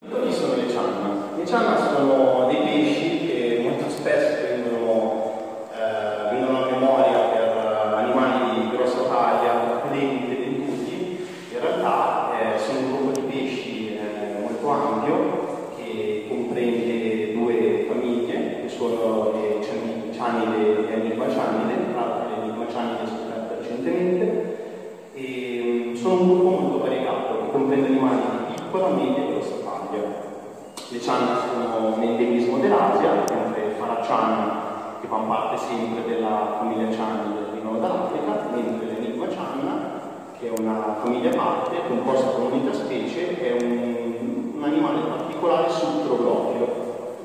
Chi sono le cianna? Le cianna sono dei pesci che molto spesso vengono a memoria per animali di grossa taglia, denti, dentuti. In realtà sono un gruppo di pesci molto ampio che comprende due famiglie, che sono le cianide e Enigmacianide, tra l'altro le Enigmacianide scoperte recentemente, e sono un gruppo molto variegato che comprende animali di piccola, media e grossa taglia. Le cianne sono un endemismo dell'Asia, mentre il Farachan, che fa parte sempre della famiglia Ciannide, arrivano dall'Africa, mentre l'Enigma cianna, che è una famiglia a parte, composta da un'unica specie, è un animale particolare subtroglofilo.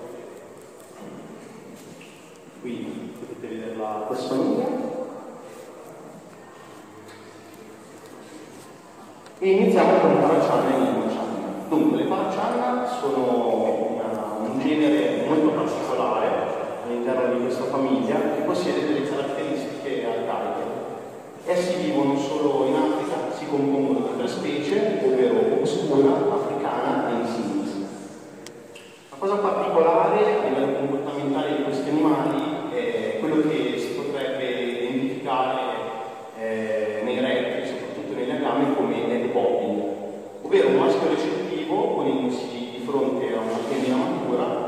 Qui potete vedere la tassonomia. E iniziamo con Farachan e Enigma cianna. Dunque, le Farachan sono un genere molto particolare all'interno di questa famiglia che possiede delle caratteristiche arcaiche. Essi vivono solo in Africa, si compongono da tre specie, ovvero oscura, africana e insignis. La cosa particolare a livello comportamentale di questi animali è quello che si potrebbe identificare nei rettili, soprattutto negli agami, come head bobbing, ovvero un maschio recettivo ponendosi di fronte a una femmina matura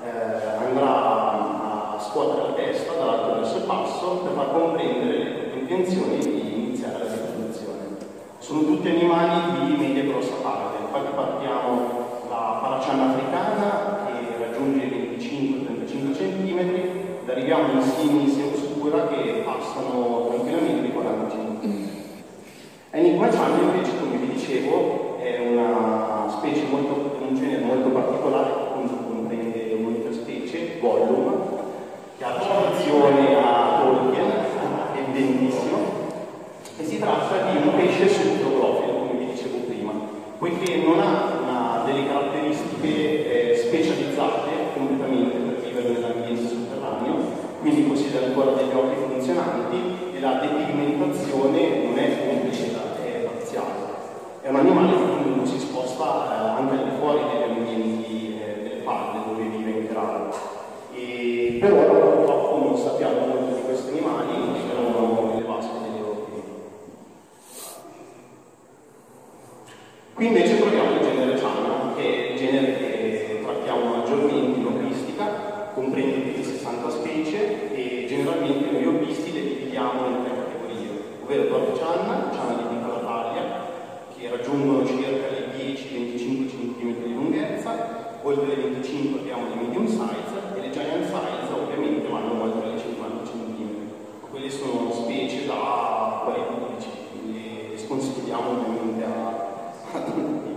andrà a scuotere la testa dall'alto verso il basso per far comprendere le proprie intenzioni di iniziare la riproduzione. Sono tutti animali di media e grossa taglia, infatti partiamo da Farachan africana che raggiunge i 25-35 cm ed arriviamo in Insignis e Oscura che passano tranquillamente i 40 cm. Enigma cianna invece, come vi dicevo, è una specie un genere molto particolare che comprende un'unica specie, Gollum, che ha citazione a Tolkien, evidentissimo, e si tratta di un pesce subtroglofilo, come vi dicevo prima, poiché non ha delle caratteristiche specializzate completamente per vivere nell'ambiente sotterraneo, quindi possiede ancora degli occhi funzionanti e la depigmentazione non è completa, è parziale. È un animale che comunque si sposta anche al di fuori degli ambienti delle palle dove vive in grado. Però purtroppo non sappiamo molto di questi animali, che sono le vasche degli europei. Qui invece troviamo il genere Cianna, che è il genere che trattiamo maggiormente in operistica, comprende più di 60 specie e generalmente noi hobbisti le dividiamo in tre categorie, ovvero proprio Cianna di piccola taglia, che raggiungono circa le 10-25 cm di lunghezza, oltre le 25 abbiamo le medium size e le giant size ovviamente vanno oltre le 50 cm. Quelle sono specie da 14, le sconsigliamo ovviamente a tutti.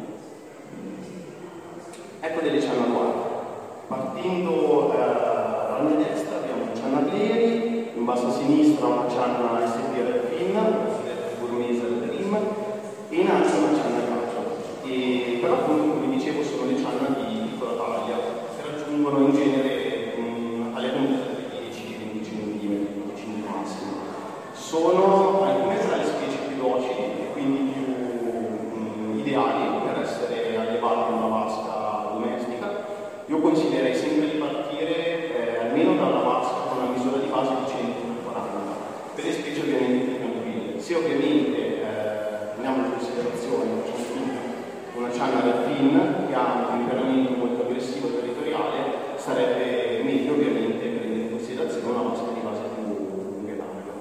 Ecco delle ciannaguarde. Partendo dalla mia destra abbiamo un ciannableri, in basso a sinistra una cianna SP Redfin, una cosiddetta burmese Dream, e in alto una cianna cacio. Però appunto, come dicevo, sono le cianna di piccola taglia, che raggiungono in genere alle lunghezze di 10-20 cm massimo. Sono alcune tra le specie più docili e quindi più ideali per essere allevate in una vasca domestica. Io consiglierei sempre di partire almeno da una vasca con una misura di base di 100x40, per le specie ovviamente più tranquille. Se ovviamente prendiamo in considerazione una cianna Redfin che ha un temperamento molto aggressivo e territoriale, sarebbe meglio ovviamente prendere in considerazione una vasca di base più lunga e larga.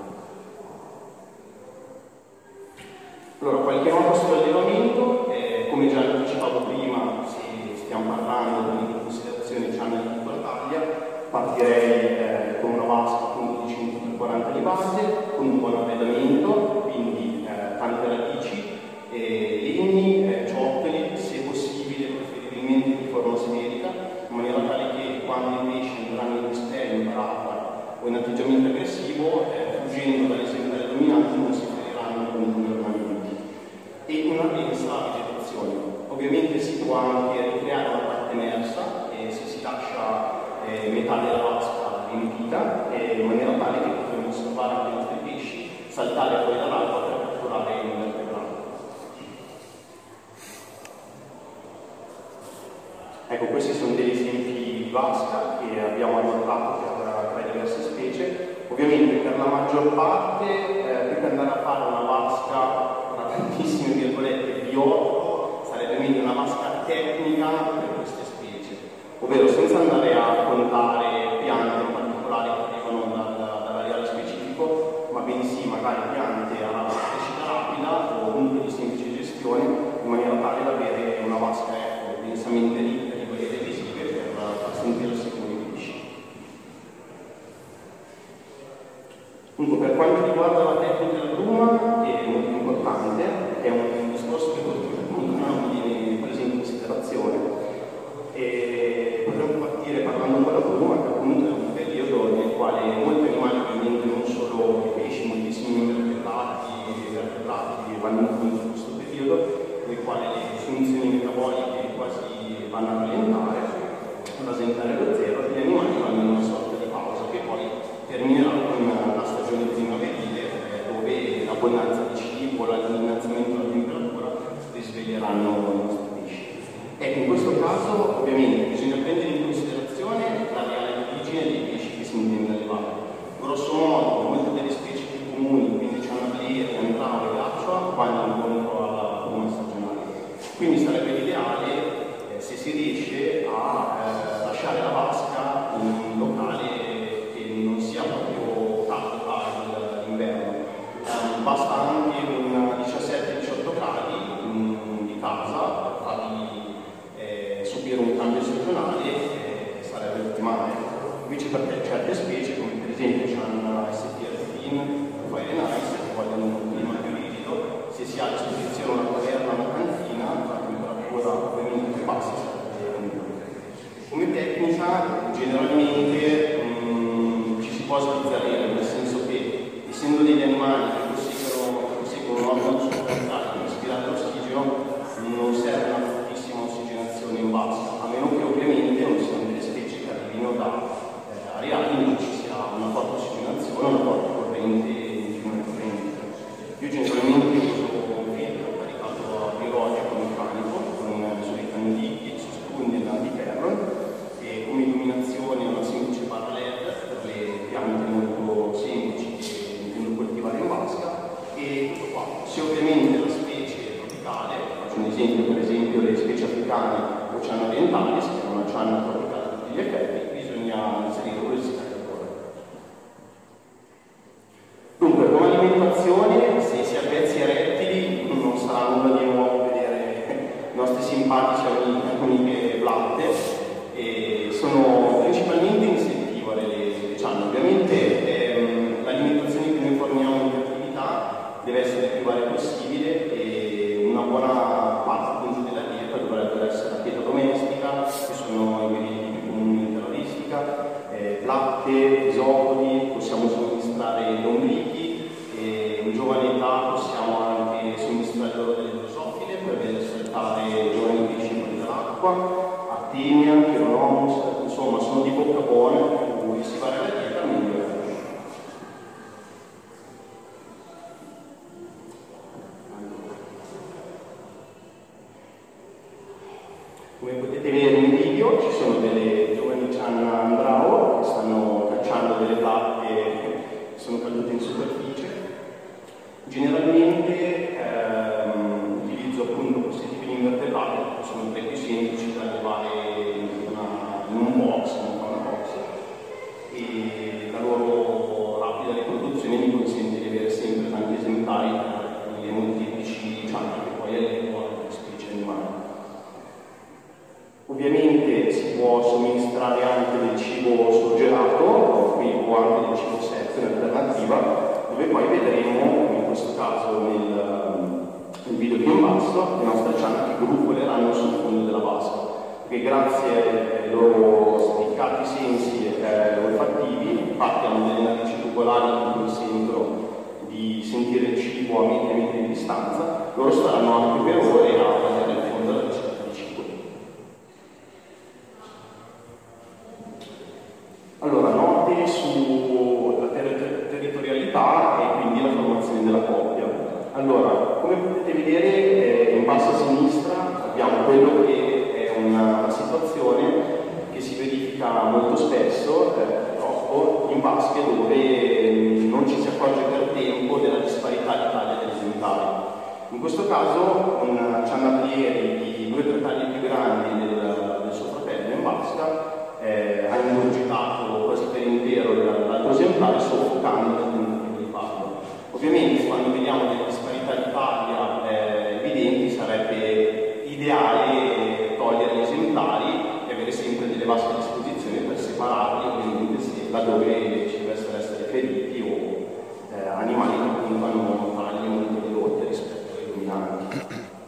Allora, qualche nota sull'allevamento, come già anticipavo prima, se stiamo parlando di considerazione cianna di piccola taglia, partirei con una vasca appunto di 100x40 di base, con un buon arredamento, quindi tante radici, legni, ciottoli, se possibile preferibilmente di forma simmetrica, in maniera tale che quando i pesci andranno in display, in parata o in atteggiamento aggressivo, fuggendo dall'esemplare dominante non si feriranno con i ornamenti. E una densa vegetazione. Ovviamente si può anche ricreare una parte emersa se si lascia metà della vasca riempita, in maniera tale che potremo osservare anche i nostri pesci saltare fuori dall'acqua per catturare i invertebrati. Ecco, questi sono degli esempi di vasca che abbiamo adottato per le diverse specie. Ovviamente per la maggior parte, più che andare a fare una vasca, tra tantissime virgolette, biologica, sarebbe meglio una vasca tecnica per queste specie, ovvero senza andare a contare piante in particolare che arrivano dall'areale specifico, ma bensì magari piante a crescita rapida o comunque di semplice gestione, in maniera tale da avere una vasca densamente ricca di quelle televisive per far sentirsi come i pesci. Dunque, per quanto riguarda la tecnica del bruma, che è molto importante, è un discorso che non viene preso in considerazione. E potremmo partire parlando un po' della bruma, che appunto è un periodo nel quale molti animali, ovviamente non solo i pesci, moltissimi vertebrati vanno incontro in questo periodo, nel quale le funzioni metaboliche quasi vanno a rallentare, a rasentare lo zero, e gli animali vanno in una sorta di pausa che poi terminerà con la stagione primaverile, dove l'abbondanza di cibo, l'innalzamento della temperatura risveglieranno i nostri pesci. Ecco, in questo caso ovviamente bisogna prendere in considerazione la reale origine dei pesci che si intende allevare. Grosso modo, molte delle specie più comuni, quindi ciannaglieri, andrao e gaccia, vanno incontro alla bruma stagionale. Quindi sarebbe l'ideale se si riesce a lasciare la vasca in un locale che non sia proprio caldo all'inverno. Basta anche un 17-18 gradi di casa per fargli subire un cambio stagionale, sarebbe ottimale. Invece per certe specie, come per esempio c'hanno ST Fire and Ice, che vogliono un clima più rigido, se si ha a disposizione una caverna, una cantina, la temperatura ovviamente più bassa sarebbe migliore. Come tecnica, generalmente ci si può sbizzarrire, nel senso che, essendo degli animali che posseggono un organo supplementare per respirare l'ossigeno, non serve una fortissima ossigenazione in vasca, a meno che ovviamente non siano delle specie che arrivino da areali in cui ci sia una forte ossigenazione, una forte corrente in fiume corrente. Io generalmente uso un filtro caricato a biologico meccanico con sui canditi, su spunti e antiferro, e come illuminazione una semplice barra LED per le piante molto semplici che intendo coltivare in vasca, e tutto qua. Se ovviamente la specie è tropicale, faccio un esempio, per esempio le specie africane o cianna orientali, che è una cianna tropicale a tutti gli effetti, bisogna inserire un riscaldatore. Dunque, come alimentazione, se si ha pezzi rettili, non sarà nulla di nuovo vedere i nostri simpatici amiche blatte, e sono principalmente insettivore le cianne. Ovviamente l'alimentazione che noi forniamo in cattività deve essere il più varia possibile, e una buona parte appunto della dieta dovrebbe essere la dieta domestica, che sono i ingredienti più comuni dell'eroristica, latte, isopodi, possiamo somministrare lombrichi, e in giovane età possiamo anche somministrare loro delle drosofile per vedere saltare giovani pesci fuori dall'acqua, Artemia, Chironomus, insomma sono di bocca buona, più si varia la dieta meglio è. Come potete vedere nel video ci sono delle giovani cianna andrao che stanno cacciando delle placche che sono cadute in superficie. Generalmente utilizzo appunto questi tipi di invertebrati, che sono tra i più semplici da allevare in un box, in un fauna box, e la loro rapida riproduzione mi consente di avere sempre tanti esemplari per i molteplici cianni che poi allevo alle specie animali. Ovviamente si può somministrare anche del cibo surgelato o anche del cibo secco in alternativa, dove poi vedremo, come in questo caso nel video più in basso, le nostre cianne che grufoleranno sul fondo della vasca, che grazie ai loro spiccati sensi olfattivi, infatti hanno delle narici tubolari che consentono di sentire il cibo a metri di distanza, loro staranno anche per ore a tagliare il fondo della ricerca di cibo. Allora, note sulla territorialità e quindi la formazione della coppia. Allora, come potete vedere in basso a sinistra abbiamo quello che è un una situazione che si verifica molto spesso, purtroppo, in vasche dove non ci si accorge per tempo della disparità di taglia degli esemplari. In questo caso un ciannabrieri di 2 o 3 taglie più grandi del suo fratello in vasca ha ingurgitato quasi per intero l'altro esemplare, soffocando il tentativo di farlo. Ovviamente quando vediamo delle disparità di taglia evidenti sarebbe ideale togliere gli esemplari e avere sempre delle vasche a disposizione per separarli, ovviamente laddove ci dovessero essere feriti o animali che appunto hanno taglie molto ridotte rispetto ai dominanti.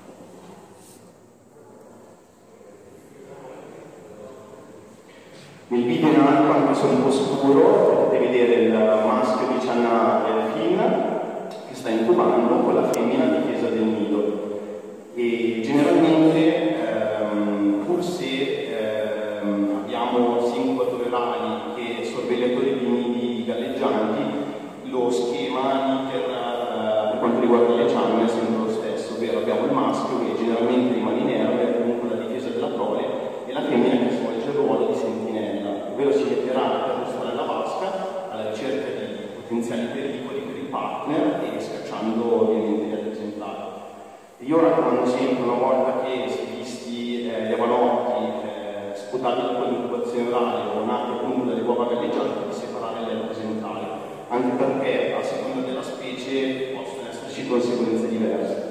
Nel video in alto, anche se un po' scuro, potete vedere il maschio di Cianna Delfin che sta incubando con la femmina difesa del nido. E generalmente, pur se abbiamo sia incubatori orali che sorvegliatori di nidi galleggianti, lo schema, l'iter per quanto riguarda le cianne è sempre lo stesso, ovvero abbiamo il maschio che generalmente rimane inerme, comunque la difesa della prole, e la femmina che svolge il ruolo di sentinella, ovvero si metterà per restare la vasca alla ricerca di potenziali pericoli per il partner e scacciando ovviamente gli altri esemplari. Io raccomando sempre, una volta che si è visti gli avanotti sputati con l'incubazione orale o nati appunto dalle uova galleggianti, di separare gli altri esemplari, anche perché a seconda della specie possono esserci conseguenze diverse.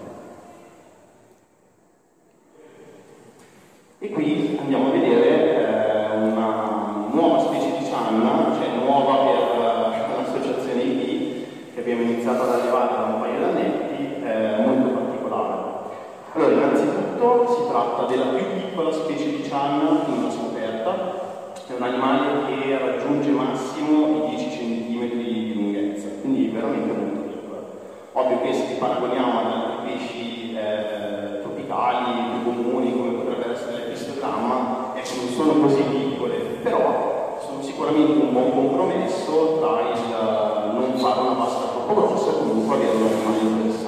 E qui andiamo a vedere una nuova specie di cianna, cioè nuova per l'associazione IP, che abbiamo iniziato ad allevare da un paio di annetti, molto particolare. Allora, innanzitutto si tratta della più piccola specie di cianna finora scoperta. È un animale che raggiunge massimo i 10 cm di lunghezza, quindi veramente molto piccola. Ovvio che se li paragoniamo ad altri pesci tropicali, più comuni, come potrebbe essere l'epistogramma, ecco, non sono così piccole, però sono sicuramente un buon compromesso tra il non fare una vasca troppo grossa e comunque avere un animale interessante.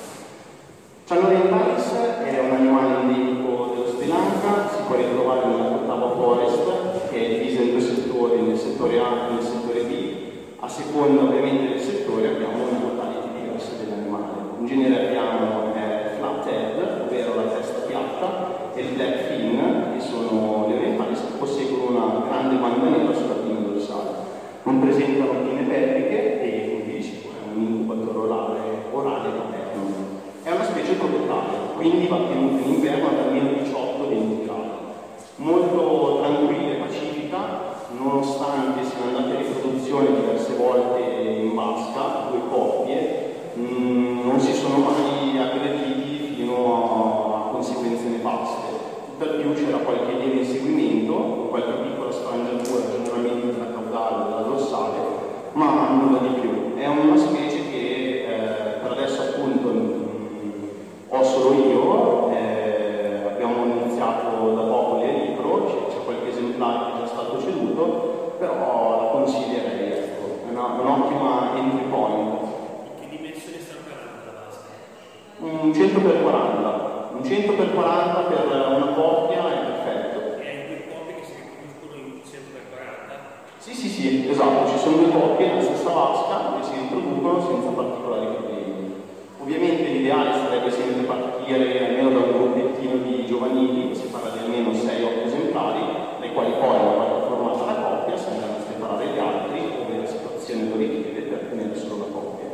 Cianna orientalis è un animale endemico dello Sri Lanka, si può ritrovare nella Ottawa Forest, che è divisa in 2 settori, nel settore A e nel settore B. A seconda ovviamente del settore abbiamo una mortality diversa dell'animale. In genere abbiamo flathead, ovvero la testa piatta, e il black fin, che sono le orientalis che posseggono una grande banda nera sulla pinna dorsale. Non presentano pinne pelviche e, come dicevo, è un incubatore orale paterno. È una specie tropicale, quindi va tenuta in inverno ad almeno 18-20 gradi. Molto tranquilla e pacifica, nonostante siano andate a riproduzione diverse volte in vasca, 2 coppie, non si sono mai aggrediti fino a conseguenze nefaste. Tutt'al più c'era qualche lieve inseguimento, con qualche piccola sfrangiatura, generalmente della caudale o della dorsale, ma nulla di più. È una specie che per adesso appunto ho solo io, abbiamo iniziato da poco l'ericro, c'è qualche esemplare che è già stato ceduto, però la consiglierei, ecco, è un'ottima entry point. Che dimensione sta parlando la vasca? Un 100x40, un 100x40 per una coppia è perfetto. E 2 coppie che si riproducono in 100x40? Sì, esatto, ci sono 2 coppie nella stessa vasca che si riproducono senza particolari problemi. Ovviamente l'ideale sarebbe sempre partire almeno da un gruppettino di giovanili, si parla di almeno 6-8 esemplari, dai quali poi, una volta formata la coppia, si andranno a separare gli altri, ove la situazione lo richiede, per tenere solo la coppia.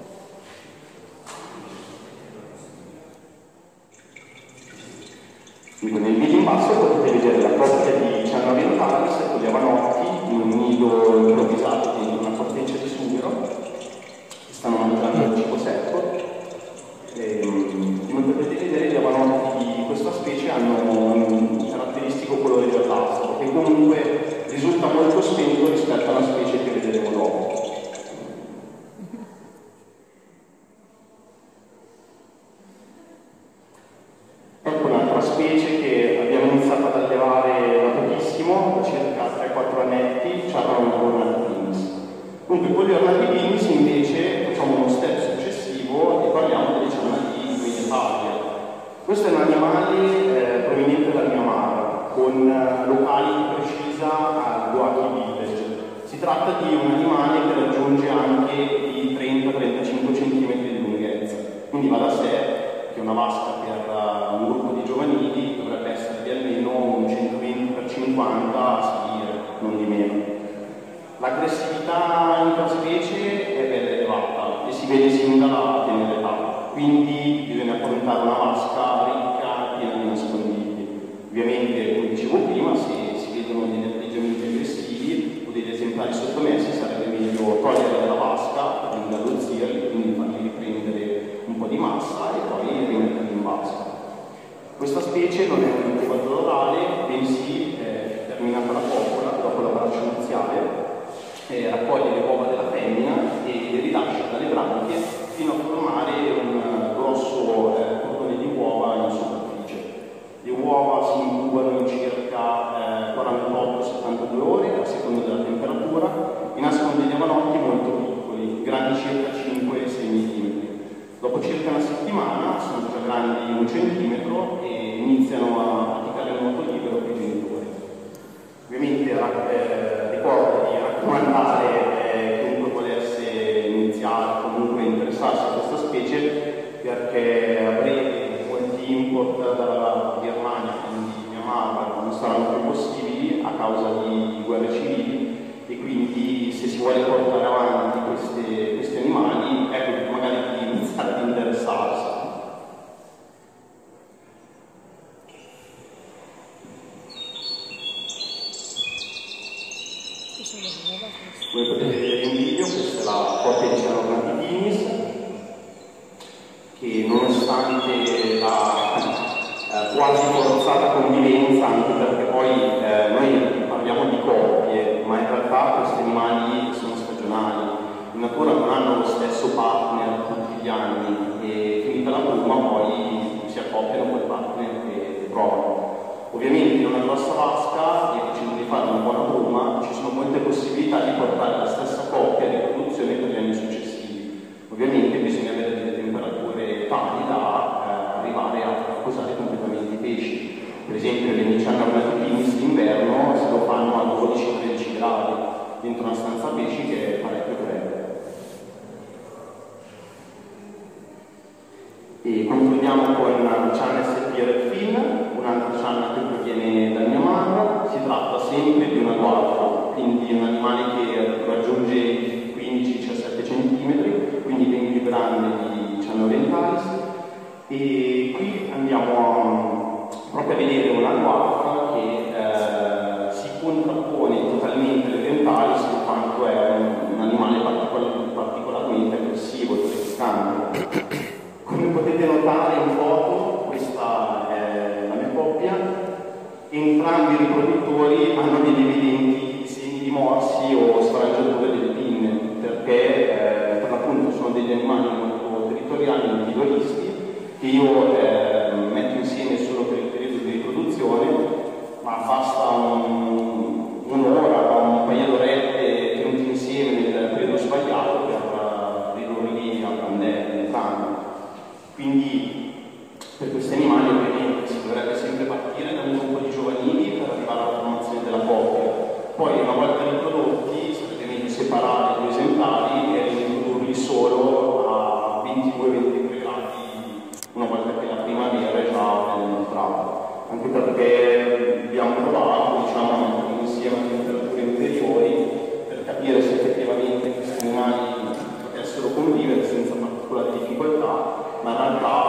Quindi nel video in basso potete vedere la coppia di Cianna orientalis con gli avanotti in un nido improvvisato di una corteccia di sughero, che stanno mangiando il cibo secco. Come potete vedere, gli avanotti di questa specie hanno un caratteristico colore giallastro, che comunque risulta molto spento rispetto alla specie che vedremo dopo. Ecco un'altra specie che abbiamo iniziato ad allevare da pochissimo, da circa 3-4 annetti, Cianna ornatipinnis. Comunque con gli ornatipinnis invece facciamo uno step successivo e parliamo delle cianna di media taglia. Questo è un animale proveniente dal Myanmar, con locali di precisa a Guaki Village. Si tratta di un animale che raggiunge anche i 30-35 cm di lunghezza, quindi va da sé che una vasca per un gruppo di giovanili dovrebbe essere di almeno un 120x50 a salire, non di meno. L'aggressività intraspecie è bella elevata e si vede sin dalla tenera età, quindi bisogna affrontare una vasca ricca e piena di nascondigli. Ovviamente, come dicevo prima, se si vedono degli atteggiamenti aggressivi o degli esemplari sottomessi sarebbe meglio togliere dalla vasca per ingallozzirli, quindi farli riprendere un po' di massa e poi rimetterli in vasca. Questa specie non è un incubatore orale, bensì terminata la copula, dopo la braccia nuziale, raccoglie le uova della femmina e le rilascia dalle branchie fino a formare un grosso cordone di uova in superficie. Le uova si incubano in circa 48-72 ore a seconda della temperatura e nascono degli avanotti molto piccoli, grandi circa 5-6 mm. Dopo circa una settimana sono già grandi 1 centimetro e iniziano a praticare il nuoto libero con i genitori. Ovviamente ricordo di raccomandare chiunque volesse iniziare o comunque interessarsi a questa specie, perché a breve molti import dalla Germania, quindi Myanmar, non saranno più possibili a causa di guerre civili, e quindi se si vuole portare avanti questi animali, ecco magari di iniziare ad interessarsi. Come potete vedere in video, questa è la coppia di Cianognatinis, che nonostante la quasi forzata convivenza, anche perché poi noi parliamo di coppie, ma in realtà questi animali sono stagionali, in natura non hanno lo stesso partner tutti gli anni e finita la bruma poi si accoppiano col partner che trovano. Ovviamente in una grossa vasca, e facendo di fare una buona bruma, ci sono molte possibilità di portare la stessa coppia di riproduzione per gli anni successivi. Ovviamente bisogna avere delle temperature tali da arrivare a posare completamente i pesci. Per esempio le Cianognatinis d'inverno se lo fanno a 12-13 gradi dentro una stanza pesci che è parecchio fredda. E concludiamo con Cian SP Redfin, un'altra cianna che proviene dal Myanmar. Si tratta sempre di una guarda, quindi un animale che raggiunge i 15-17 cm, quindi ben più grande di Cian orientalis. E qui andiamo proprio a vedere una guarda che si contrappone totalmente alle orientalis, in quanto è un animale particolarmente aggressivo e terrificante. Come potete notare in foto, questa è la mia coppia, entrambi i riproduttori hanno degli evidenti segni di morsi o sfrangiature delle pinne, perché per l'appunto sono degli animali molto territoriali, individualisti, che io metto insieme solo per il periodo di riproduzione, ma basta un'ora, un paio d'orette tenuti insieme nel periodo sbagliato per ridurli a candela entrambi. Quindi per questi animali ovviamente si dovrebbe sempre partire da un gruppo di giovanili per arrivare alla formazione della coppia. Poi una volta riprodotti sarebbe meglio separare gli esemplari e riprodurli solo a 22-23 gradi una volta che la primavera è già ben entrata. Anche perché abbiamo provato, diciamo, a mettere insieme a temperature inferiori per capire se effettivamente questi animali potessero convivere senza particolari difficoltà, ma in realtà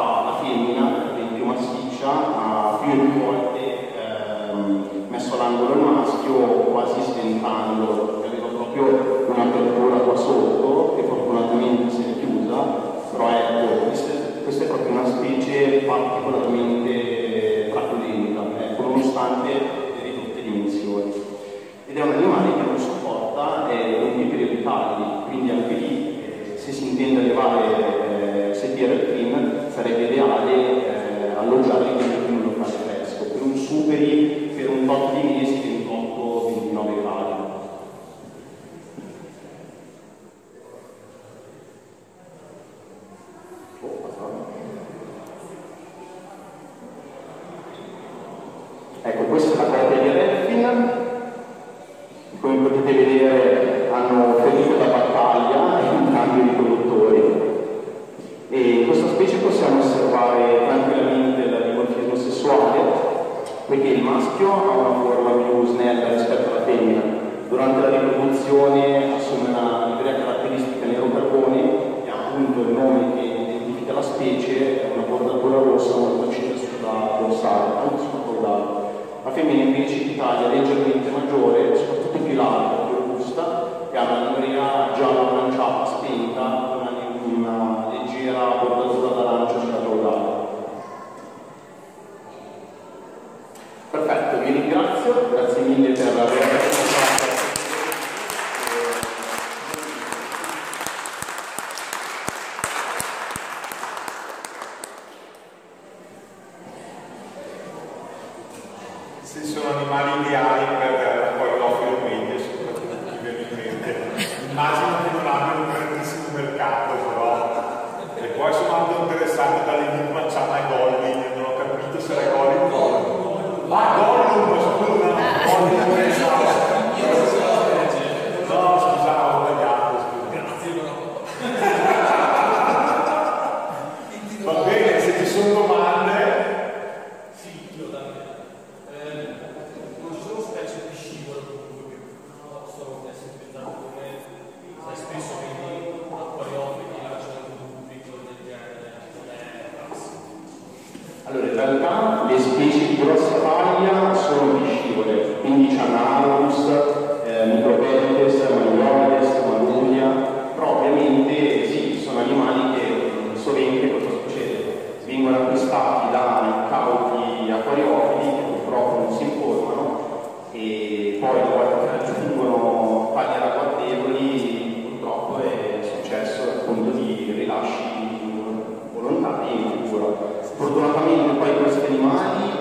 come potete vedere hanno ferito da battaglia e un cambio di produttori. E in questa specie possiamo osservare tranquillamente la dimorfismo sessuale, poiché il maschio ha una forma più snella rispetto alla femmina. Durante la riproduzione assume una livrea caratteristica nero carbone e appunto il nome che identifica la specie è una bordatura rossa molto accesa sulla dorsale, anche sul caudale. La femmina invece in Italia è leggermente maggiore, soprattutto più larga, più robusta, e ha una livrea giallo-aranciata spenta, una leggera bordatura d'arancio sulla caudale. Perfetto, vi ringrazio, grazie mille per aver partecipato. Sì, sono animali ideali per l'acquariofilo medio, soprattutto chi viene in mente. Immagino che non abbiano un grandissimo mercato, però. E poi sono anche interessato dall'enigma Chana e Gollum, non ho capito se era Gollum o Gollum. Ah, Gollum, scusa, Gollum no, scusavo, ho sbagliato, va bene, se ci sono domande. Non ci sono specie piscivore comunque che possono essere utilizzate come spesso vedi acquariofili che lanciano un piccolo del genere, non è classico. Allora, in realtà le specie di grossa taglia sono piscivore, quindi Chanarus, Micropentes, Malioides, Maluria, però ovviamente sì, sono animali che sovente cosa succede? Vengono acquistati da incauti acquariofili che purtroppo non si informano e poi una volta che raggiungono taglie ragguardevoli purtroppo è successo appunto di rilasci volontari in natura. Fortunatamente poi questi animali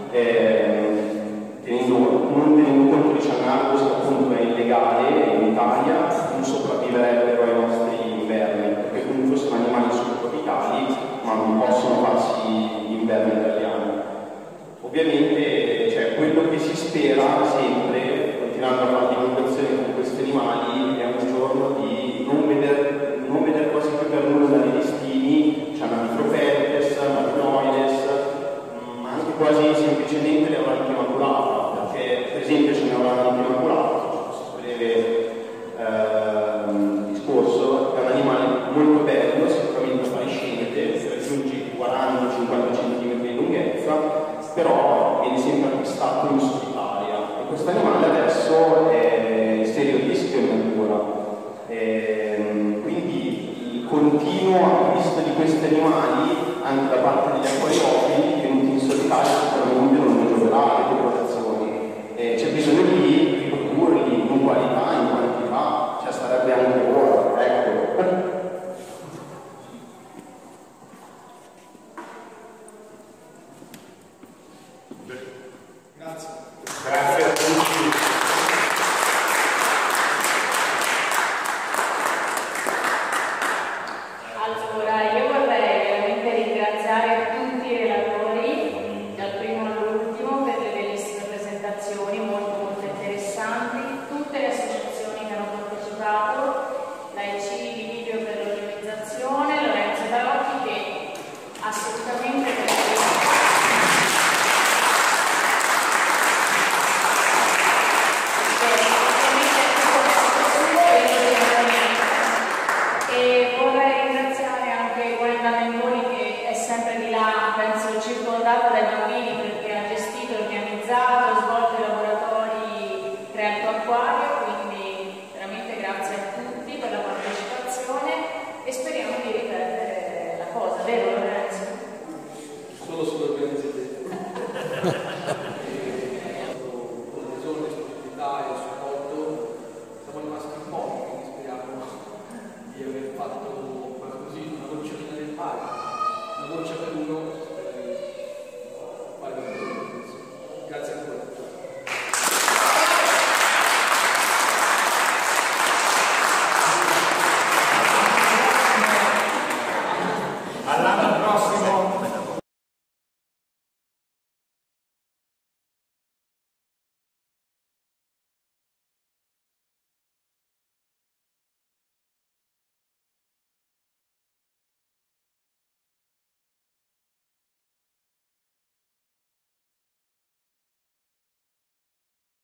non tenendo conto di Chanarus che appunto è illegale in Italia, non sopravviverebbero ai nostri inverni, perché comunque sono animali subtropicali ma non possono farsi gli inverni italiani. Ovviamente cioè, quello che si spera sempre, continuando a fare divulgazione con questi animali, è un giorno di non vedere quasi più per nulla nei listini, c'è una Micropentes, Malioides, ma anche quasi semplicemente le avrà immaculata, perché per esempio ce ne avrà immaculata, questo breve discorso, è un animale molto bello, sicuramente appariscente, raggiunge 40-50 cm di lunghezza, però viene sempre acquistato in solitaria e questo animale adesso è in serio rischio in natura. Quindi il continuo acquisto di questi animali anche da parte degli acquariofili venuti in solitaria sicuramente non migliorerà le popolazioni. C'è bisogno di riprodurli in qualità, in quantità, cioè sarebbe anche